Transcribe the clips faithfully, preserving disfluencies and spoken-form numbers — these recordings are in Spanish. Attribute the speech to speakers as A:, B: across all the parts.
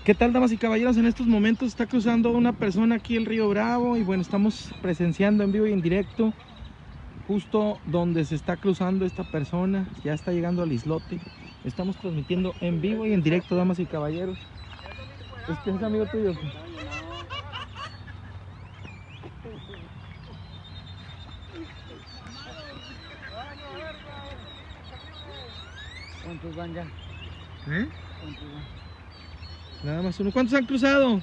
A: ¿Qué tal, damas y caballeros? En estos momentos está cruzando una persona aquí el río Bravo y bueno, estamos presenciando en vivo y en directo justo donde se está cruzando esta persona. Ya está llegando al islote. Estamos transmitiendo en vivo y en directo, damas y caballeros. Este es amigo tuyo.
B: ¿Cuántos van ya?
A: ¿Eh?
B: ¿Cuántos van?
A: Nada más uno. ¿Cuántos han cruzado?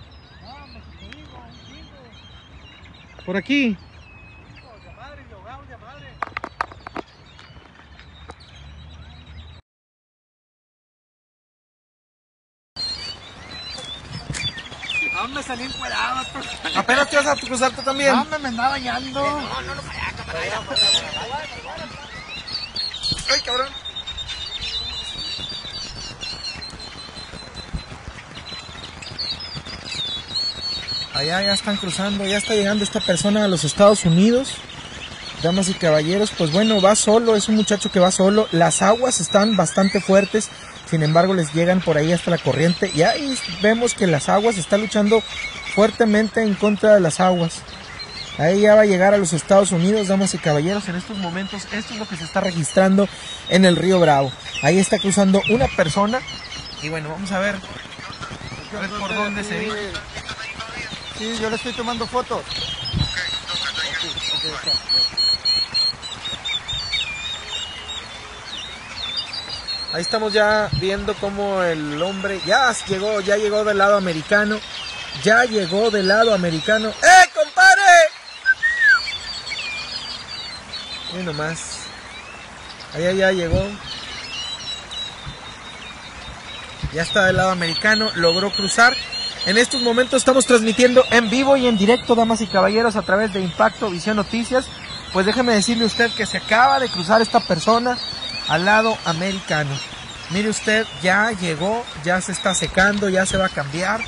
A: Por aquí.
B: No, me salí encuerado.
A: ¿Apenas te vas a cruzarte también?
B: No, me, me andaba bañando. No, no, no, para allá, para allá.
A: ¡Ay, cabrón! Allá ya están cruzando, ya está llegando esta persona a los Estados Unidos. Damas y caballeros, pues bueno, va solo, es un muchacho que va solo. Las aguas están bastante fuertes, sin embargo les llegan por ahí hasta la corriente. Y ahí vemos que las aguas están luchando fuertemente en contra de las aguas. Ahí ya va a llegar a los Estados Unidos, damas y caballeros. En estos momentos, esto es lo que se está registrando en el río Bravo. Ahí está cruzando una persona. Y bueno, vamos a ver, a ver por dónde se viene.
B: Sí, yo le estoy tomando fotos.
A: Ahí estamos ya viendo cómo el hombre ya llegó, ya llegó del lado americano. Ya llegó del lado americano. ¡Eh, compadre! Y nomás. Allá ya llegó. Ya está del lado americano, logró cruzar. En estos momentos estamos transmitiendo en vivo y en directo, damas y caballeros, a través de Impacto Visión Noticias. Pues déjeme decirle usted que se acaba de cruzar esta persona al lado americano. Mire usted, ya llegó, ya se está secando, ya se va a cambiar.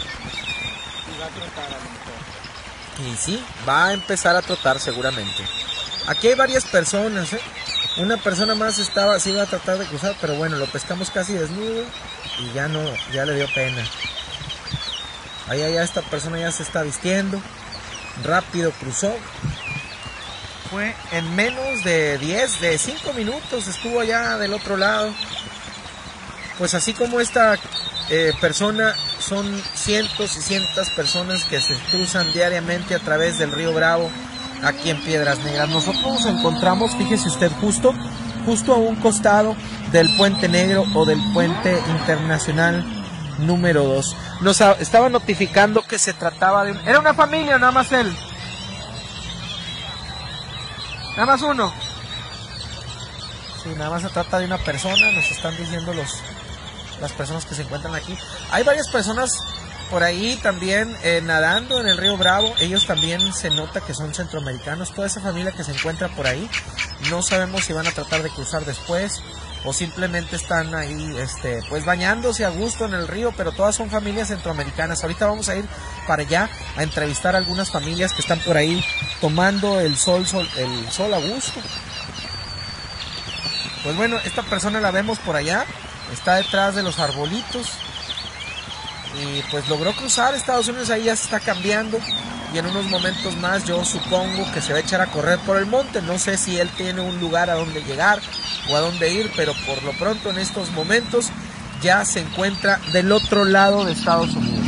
A: Y sí, va a empezar a trotar seguramente. Aquí hay varias personas, ¿eh? Una persona más estaba, sí iba a tratar de cruzar, pero bueno, lo pescamos casi desnudo y ya no, ya le dio pena. Ahí ya esta persona ya se está vistiendo. Rápido cruzó. Fue en menos de diez, de cinco minutos estuvo allá del otro lado. Pues así como esta eh, persona, son cientos y cientos personas que se cruzan diariamente a través del río Bravo aquí en Piedras Negras. Nosotros nos encontramos, fíjese usted, justo, justo a un costado del Puente Negro o del Puente Internacional número dos. Nos estaba notificando que se trataba de... ¿Era una familia o nada más él? Nada más uno. Sí, nada más se trata de una persona, nos están diciendo los, las personas que se encuentran aquí. Hay varias personas por ahí también eh, nadando en el río Bravo. Ellos también se nota que son centroamericanos. Toda esa familia que se encuentra por ahí, no sabemos si van a tratar de cruzar después o simplemente están ahí este, pues bañándose a gusto en el río, pero todas son familias centroamericanas. Ahorita vamos a ir para allá a entrevistar a algunas familias que están por ahí tomando el sol, sol, el sol a gusto. Pues bueno, esta persona la vemos por allá, está detrás de los arbolitos y pues logró cruzar Estados Unidos. Ahí ya se está cambiando y en unos momentos más yo supongo que se va a echar a correr por el monte. No sé si él tiene un lugar a donde llegar o a dónde ir, pero por lo pronto en estos momentos ya se encuentra del otro lado de Estados Unidos.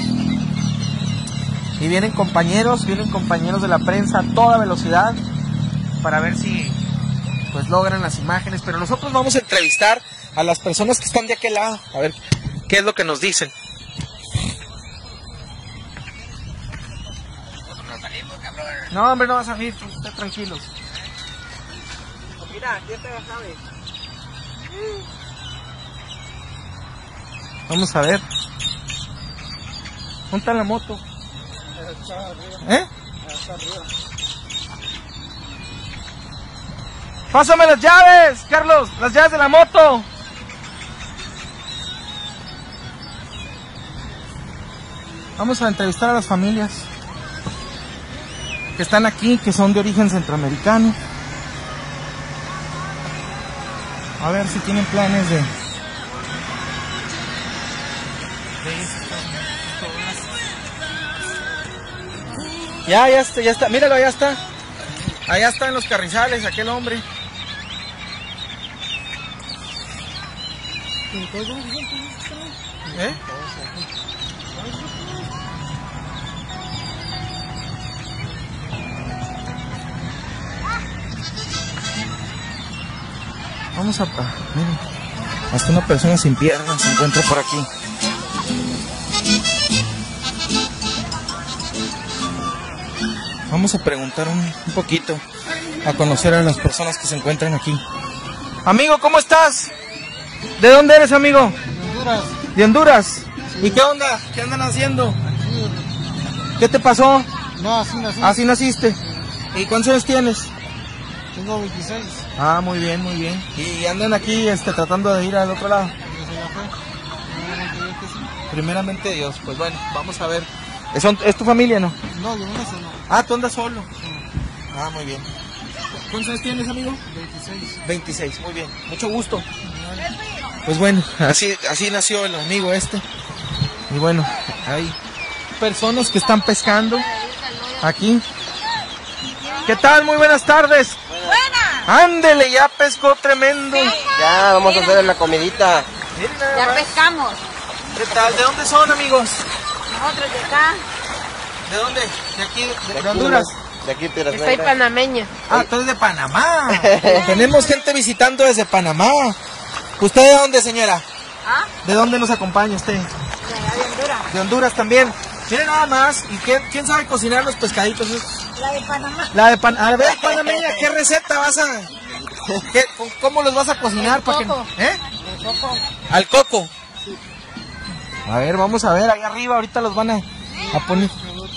A: Y vienen compañeros, vienen compañeros de la prensa a toda velocidad para ver si pues logran las imágenes, pero nosotros vamos a entrevistar a las personas que están de aquel lado, a ver qué es lo que nos dicen. No, hombre, no vas a salir, estén tranquilos. Mira, ya te la sabes. Vamos a ver. ¿Dónde está la moto? ¿Eh? Pásame las llaves, Carlos, las llaves de la moto. Vamos a entrevistar a las familias que están aquí, que son de origen centroamericano. A ver si tienen planes de Ya, ya está, ya está. Míralo, ya está. Allá está en los carrizales, aquel hombre. ¿Eh? Vamos a... Miren, hasta una persona sin piernas se encuentra por aquí. Vamos a preguntar un, un poquito, a conocer a las personas que se encuentran aquí. Amigo, ¿cómo estás? ¿De dónde eres, amigo?
B: De Honduras.
A: ¿De Honduras? ¿Y qué onda? ¿Qué andan haciendo? ¿Qué te pasó?
B: No, así nací.
A: Así naciste. ¿Y cuántos años tienes?
B: Tengo veintiséis.
A: Ah, muy bien, muy bien. ¿Y andan aquí este, tratando de ir al otro lado?
B: Desde la fe. Primeramente Dios que sí.
A: Primeramente Dios, pues bueno, vamos a ver. ¿Es, ¿es tu familia, no?
B: No, yo no sé, no.
A: Ah, tú andas solo. Ah, muy bien. ¿Cuántos años tienes, amigo?
B: veintiséis.
A: veintiséis, muy bien. Mucho gusto. Pues bueno, así, así nació el amigo este. Y bueno, hay personas que están pescando aquí. ¿Qué tal? Muy buenas tardes.
C: Buena.
A: Ándele, ya pescó tremendo.
D: Ya, vamos a hacer la comidita.
A: Miren nada
C: Ya
A: más.
C: pescamos.
A: ¿Qué tal? ¿De dónde son, amigos?
C: Nosotros de acá.
A: ¿De dónde? ¿De aquí? ¿De, de Honduras?
D: De aquí, Piedras
C: Soy
D: Negras.
C: panameña.
A: Ah, tú eres de Panamá. Tenemos gente visitando desde Panamá. ¿Usted de dónde, señora?
C: ¿Ah?
A: ¿De dónde nos acompaña usted?
C: De allá de Honduras.
A: De Honduras también. Miren nada más. ¿Y qué, quién sabe cocinar los pescaditos?
C: La de Panamá.
A: La de pan... A ver, panameña, ¿qué receta vas a...? ¿Qué, ¿Cómo los vas a cocinar?
C: El
A: para que-
C: coco.
A: ¿Eh?
C: El coco.
A: Al coco. A ver, vamos a ver, ahí arriba ahorita los van a, a poner.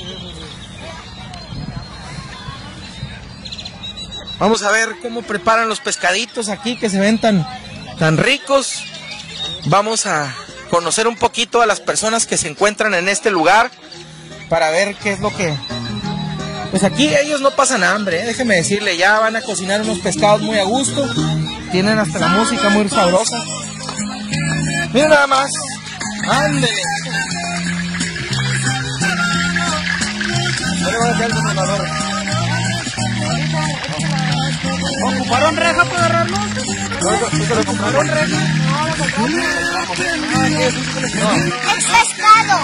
A: Vamos a ver cómo preparan los pescaditos aquí que se ven tan, tan ricos. Vamos a conocer un poquito a las personas que se encuentran en este lugar para ver qué es lo que... Pues aquí ellos no pasan hambre, ¿eh? Déjeme decirle, ya van a cocinar unos pescados muy a gusto. Tienen hasta la música muy sabrosa. Miren nada más. Ándele.
B: ¿Ocuparon reja para agarrarlo?
A: ¿Ocuparon reja?
C: Es pescado.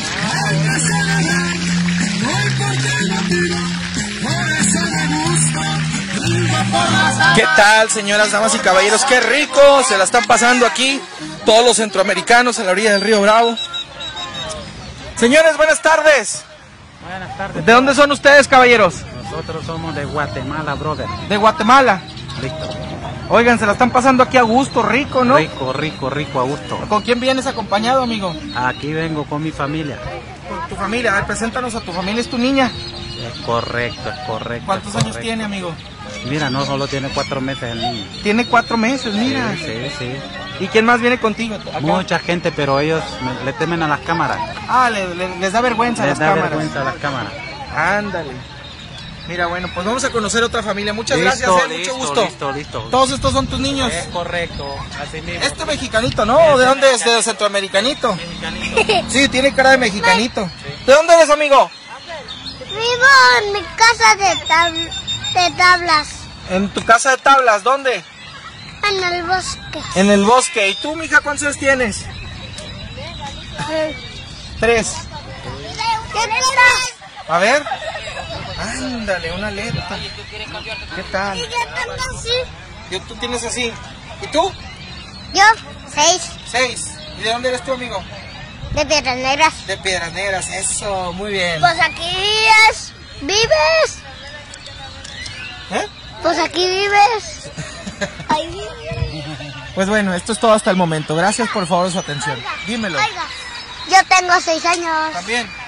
A: ¿Qué tal, señoras, damas y caballeros? ¡Qué rico! Se la están pasando aquí todos los centroamericanos a la orilla del río Bravo. Señores, buenas tardes.
B: Buenas tardes.
A: ¿De dónde son ustedes, caballeros?
B: Nosotros somos de Guatemala, brother.
A: De Guatemala.
B: Rico.
A: Oigan, se la están pasando aquí a gusto, rico, ¿no?
B: Rico, rico, rico, a gusto.
A: ¿Con quién vienes acompañado, amigo?
B: Aquí vengo con mi familia.
A: Con tu familia. A ver, preséntanos a tu familia. ¿Es tu niña?
B: Es correcto, es correcto.
A: ¿Cuántos
B: es
A: años
B: correcto.
A: tiene, amigo?
B: Mira, no solo tiene cuatro meses el niño.
A: Tiene cuatro meses, mira.
B: Sí, sí, sí.
A: ¿Y quién más viene contigo? Acá.
B: Mucha gente, pero ellos me- le temen a las cámaras.
A: Ah, le- le- les da vergüenza a
B: Les
A: las
B: da
A: cámaras.
B: vergüenza a las cámaras.
A: Ándale. Mira, bueno, pues vamos a conocer otra familia. Muchas
B: Listo,
A: gracias, eh,
B: listo,
A: mucho gusto.
B: Listo, listo.
A: Todos estos son tus niños.
B: Es correcto, así mismo.
A: Este mexicanito, ¿no? ¿De dónde es? ¿De centroamericanito?
B: Mexicanito.
A: Sí, tiene cara de mexicanito. ¿De dónde eres, amigo?
C: Vivo en mi casa de, tab- de tablas.
A: En tu casa de tablas, ¿dónde?
C: En el bosque.
A: En el bosque. ¿Y tú, mija, cuántos años tienes? Tres.
C: ¿Qué tal?
A: A ver. Ándale, una alerta. ¿Qué tal?
C: Yo tengo así.
A: ¿Y tú tienes así? ¿Y tú?
C: Yo, seis.
A: Seis. ¿Y de dónde eres tú, amigo?
C: De Piedras Negras.
A: De Piedras Negras. Eso, muy bien.
C: Pues aquí es. ¿Vives?
A: ¿Eh?
C: Pues aquí vives. Ahí vives.
A: Pues bueno, esto es todo hasta el momento. Gracias por favor su atención. Dímelo.
C: Oiga, yo tengo seis años.
A: También.